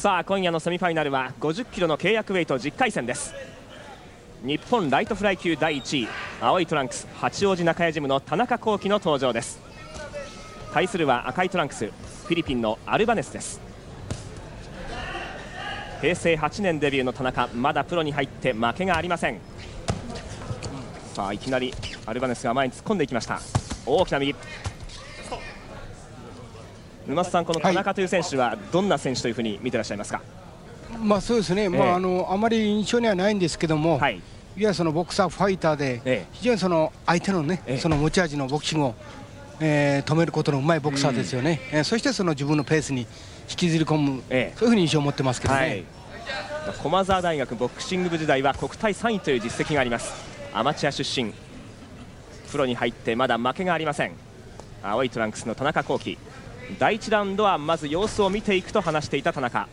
さあ今夜のセミファイナルは50キロの契約ウェイト10回戦です。日本ライトフライ級第1位、青いトランクス八王子中谷ジムの田中幸喜の登場です。対するは赤いトランクスフィリピンのアルバネスです。平成8年デビューの田中、まだプロに入って負けがありません。さあいきなりアルバネスが前に突っ込んでいきました。大きな右。沼津さん、この田中という選手はどんな選手というふうに見てらっしゃいますか？ そうですね、あまり印象にはないんですけども、いわゆるそのボクサーファイターで、非常にその相手のね、その持ち味のボクシングを、止めることのうまいボクサーですよね。そしてその自分のペースに引きずり込む、そういうふうに印象を持ってますけどね。 駒澤大学ボクシング部時代は国体3位という実績があります。アマチュア出身、プロに入ってまだ負けがありません。青いトランクスの田中幸喜、第1ラウンドはまず様子を見ていくと話していた田中。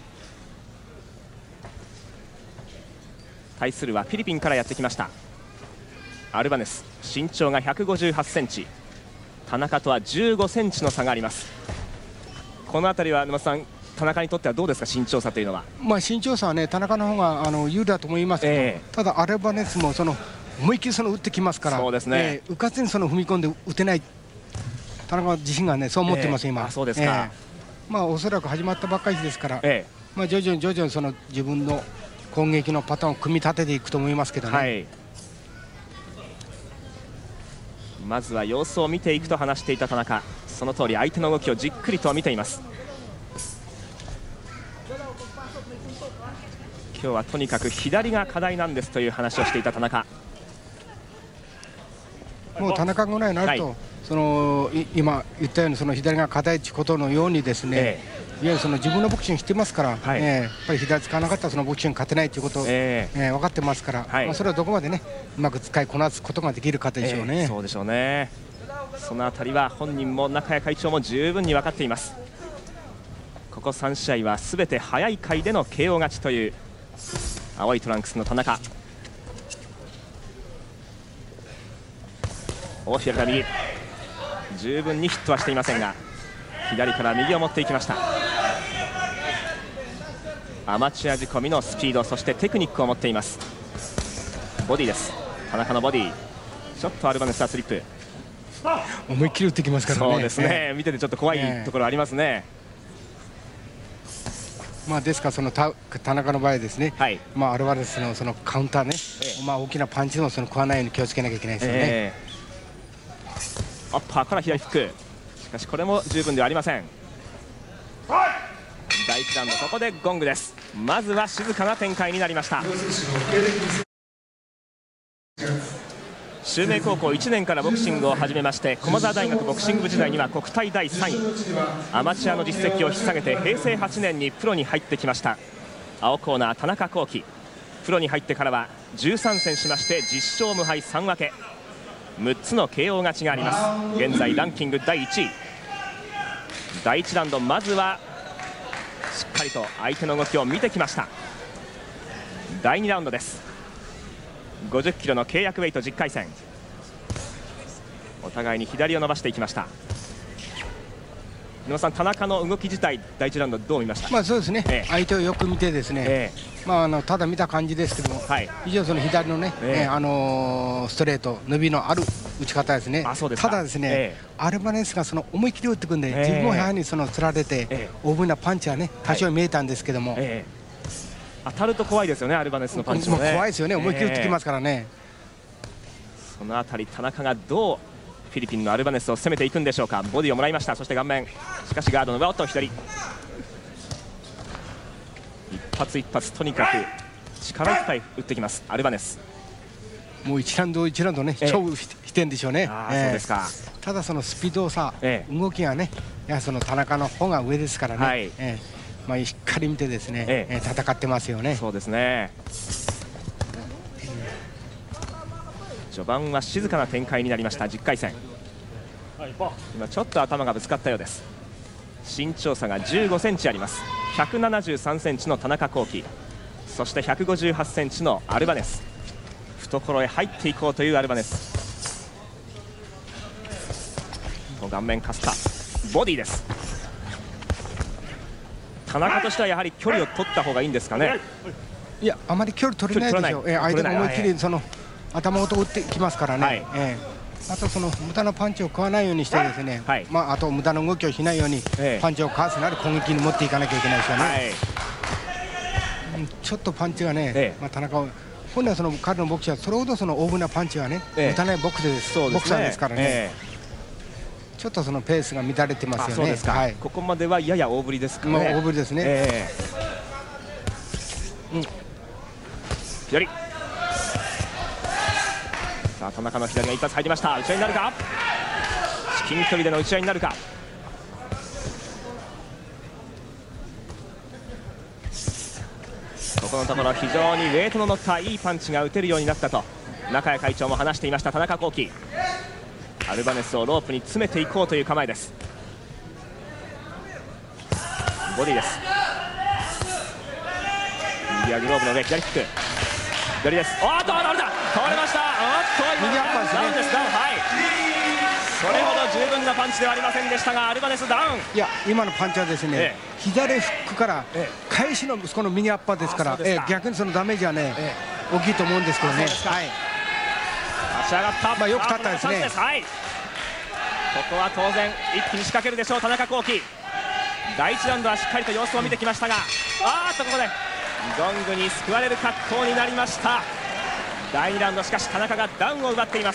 対するはフィリピンからやってきましたアルバネス、身長が158センチ、田中とは15センチの差があります。この辺りは沼津さん、田中にとってはどうですか、身長差というのは？ 身長差はね、田中の方が有利だと思いますけど、ただアルバネスもその思いっきりその打ってきますから、そうですね、うかつにその踏み込んで打てない田中自身がね、そう思ってます、今。そうですか。おそらく始まったばっかりですから、徐々にその自分の攻撃のパターンを組み立てていくと思いますけどね。 まずは様子を見ていくと話していた田中、その通り相手の動きをじっくりと見ています。今日はとにかく左が課題なんですという話をしていた田中。 もう田中ぐらいになると、その今言ったようにその左が課題ということのようにですね、いわゆるその自分のボクシングしてますから、やっぱり左使わなかったらそのボクシング勝てないということを、分かってますから、それをどこまでねうまく使いこなすことができるかでしょうね。 そうでしょうね。そのあたりは本人も中谷会長も十分に分かっています。ここ3試合はすべて早い回での KO 勝ちという青いトランクスの田中。左から右、十分にヒットはしていませんが、左から右を持っていきました。アマチュア仕込みのスピード、そしてテクニックを持っています。ボディです。田中のボディ、ちょっとアルバネスはスリップ、 思いっきり打ってきますからね。 そうですね、見ててちょっと怖いところありますね。 ですからその田中の場合ですね、アルバネスのそのカウンターね、大きなパンチでもその食わないように気をつけなきゃいけないですよね。 アッパーから左フック、しかしこれも十分ではありません。第1ラウンド、ここでゴングです。まずは静かな展開になりました。修明高校1年からボクシングを始めまして、駒澤大学ボクシング部時代には国体第3位、アマチュアの実績を引っ提げて平成8年にプロに入ってきました青コーナー田中幸喜。プロに入ってからは13戦しまして10勝無敗3分け、6つの KO 勝ちがあります。現在ランキング第1位。第1ラウンド、まずはしっかりと相手の動きを見てきました。第2ラウンドです。50キロの契約ウェイト10回戦、お互いに左を伸ばしていきました。野さん、田中の動き自体第1ラウンドどう見ました？ そうですね、相手をよく見てですね、ただ見た感じですけども、非常にその左のね、ストレート伸びのある打ち方ですね。ただですね、アルバネスがその思い切り打ってくるんで、自分もやはりそのつられて大ぶりなパンチはね多少見えたんですけども、 当たると怖いですよね、アルバネスのパンチもね。 怖いですよね、思い切り打ってきますからね。 そのあたり田中がどうフィリピンのアルバネスを攻めていくんでしょうか。ボディをもらいました。そして顔面、しかしガードの上、左一発一発とにかく力いっぱい打ってきますアルバネス。 もう1ラウンド1ラウンドね、勝負してんでしょうね。そうですか。ただそのスピード差、動きがね、やはりその田中の方が上ですからね、しっかり見てですね、戦ってますよね。 そうですね。序盤は静かな展開になりました10回戦。今ちょっと頭がぶつかったようです。身長差が15センチあります。173センチの田中幸喜、そして158センチのアルバネス。懐へ入っていこうというアルバネス。顔面かすったボディです。 田中としてはやはり距離を取った方がいいんですかね。 いや、あまり距離取れないでしょう。相手が思いっきりその頭ごと打ってきますからね。あとその無駄なパンチを食わないようにしてですね、あと無駄な動きをしないようにパンチをかわすなり攻撃に持っていかなきゃいけないですよね。ちょっとパンチがね、田中は本来その彼のボクサーはそれほどその大ぶなパンチはね打たないボクサーですからね。ちょっとそのペースが乱れてますよね。 ここまではやや大振りですかね。 大振りですね。 左。さあ田中の左が一発入りました。打ち合いになるか。至近距離での打ち合いになるか。ここのところ非常にウェイトの乗ったいいパンチが打てるようになったと中谷会長も話していました田中幸喜。アルバネスをロープに詰めていこうという構えです。ボディです。右はグローブの上、左キック、左です。おっと倒れた、倒れました。 右アッパーですね。 ダウンです。ダウン、それほど十分なパンチではありませんでしたがアルバネスダウン。 いや、今のパンチはですね、左フックから返しのこの右アッパーですから、逆にそのダメージはね、大きいと思うんですけどね。 立ち上がった、 よく立ったですね。 ここは当然一気に仕掛けるでしょう田中幸喜。第1ラウンドはしっかりと様子を見てきましたが、ここでゴングに救われる格好になりました。第2ラウンドしかし田中がダウンを奪っています。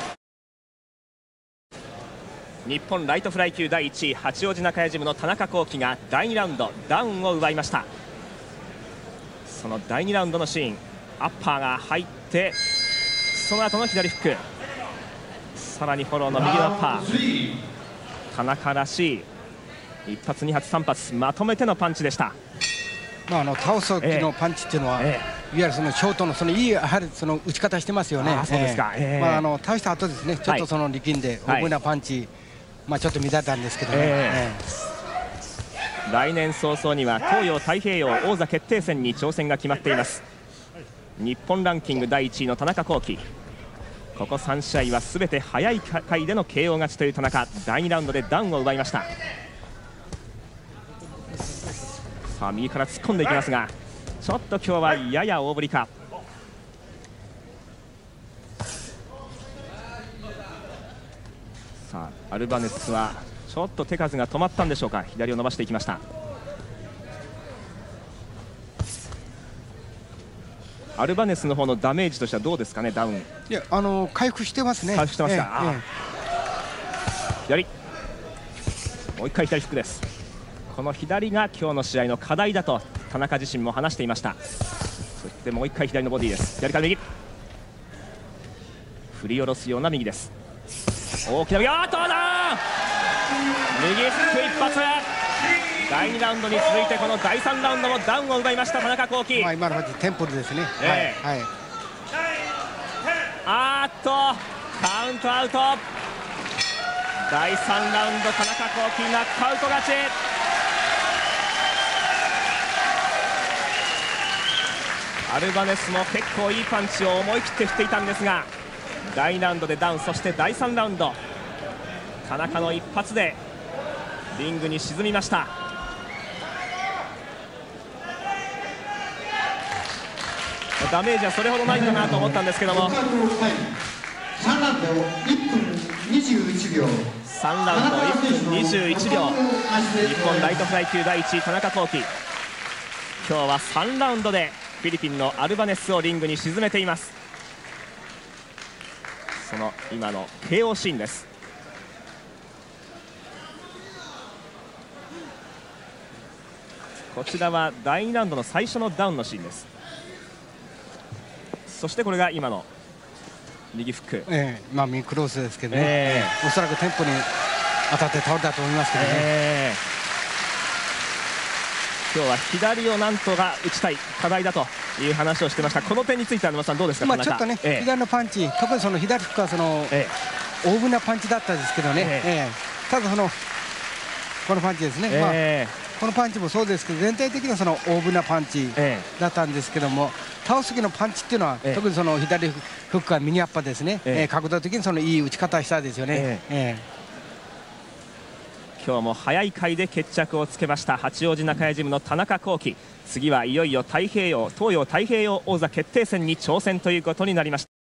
日本ライトフライ級第1位八王子中谷ジムの田中幸喜が第2ラウンドダウンを奪いました。その第2ラウンドのシーン、アッパーが入ってその後の左フック、さらにフォローの右のアッパー、田中らしい1発2発3発まとめてのパンチでした。 倒す時のパンチっていうのは、いわゆるそのショートのそのいいやはりその打ち方してますよね。 そうですか。 倒した後ですね、ちょっとその力んで大ぶなパンチ、ちょっと乱れたんですけどね。 来年早々には東洋太平洋王座決定戦に挑戦が決まっています。日本ランキング第1位の田中幸喜、ここ3試合はすべて早い回での KO 勝ちという田中、第2ラウンドでダウンを奪いました。さあ右から突っ込んでいきますが、ちょっと今日はやや大振りか。さあアルバネスはちょっと手数が止まったんでしょうか。左を伸ばしていきました。アルバネスの方のダメージとしてはどうですかね。ダウン、 いや回復してますね。 回復してますか。左、もう一回左フックです。この左が今日の試合の課題だと田中自身も話していました。そしてもう一回左のボディです。左から右、振り下ろすような右です。大きな右、どうだ、右フック一発。第2ラウンドに続いてこの第3ラウンドもダウンを奪いました田中幸喜。 今のテンポルですね。 カウントアウト。第3ラウンド田中幸喜ナックアウト勝ち。アルバネスも結構いいパンチを思い切って振っていたんですが、第2ラウンドでダウン、そして第3ラウンド田中の一発でリングに沈みました。ダメージはそれほどないかなと思ったんですけども、3ラウンド1分21秒、3ラウンド1分21秒、日本ライトフライ級第1位田中幸喜、今日は3ラウンドでフィリピンのアルバネスをリングに沈めています。その今の KO シーンです。こちらは第2ラウンドの最初のダウンのシーンです。そしてこれが今の右フック、 右クロスですけどね、おそらくテンポに当たって倒れたと思いますけどね。 今日は左をなんとか打ちたい課題だという話をしてました。この点については沼さんどうですか。 ちょっとね、左のパンチ、特にその左フックはその大ぶなパンチだったんですけどね、ただそのこのパンチですね、このパンチもそうですけど全体的にはその大ぶなパンチだったんですけども、倒す時のパンチっていうのは特にその左フックは右アッパーですね、角度的にそのいい打ち方したですよね。 今日も早い回で決着をつけました八王子中谷ジムの田中幸輝。次はいよいよ東洋太平洋王座決定戦に挑戦ということになりました。